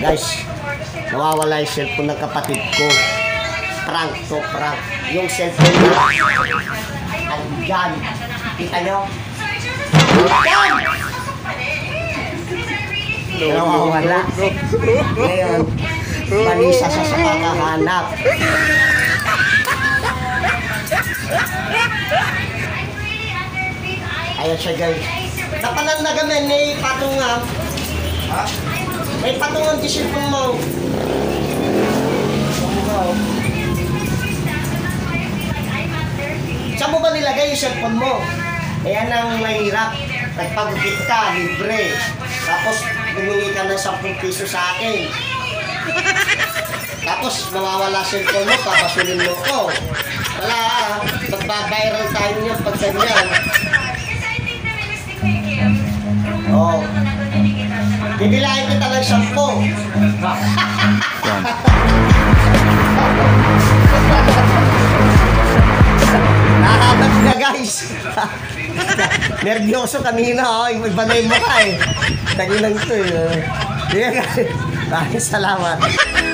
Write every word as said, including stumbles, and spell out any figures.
Guys, nawawala yung cellphone ng kapatid ko. Prank to, prank. Yung cellphone na, andyan. Kita nyo? Andyan! Nawawala. Ngayon, balisa sa sa kakahanap. Ayan siya guys. Napanan na kami, may patungan. Ha? May patungan di cellphone mo. Saan mo ba nilagay yung cellphone mo? Ayan ang mahirap. Nagpagupit ka, libre. Tapos, humingi ka ng sampung piso sa akin. Tapos, nawawala cellphone mo, papasulin mo ko. Wala ah, magbabiral tayo niya pag ganyan. Oo. Oh. Bibilahin kita ng sampo. Nakahabag na guys. Nervyoso kanina, oh. Iba na yung mukha eh. Taginang ito eh. Kaya guys, maraming salamat.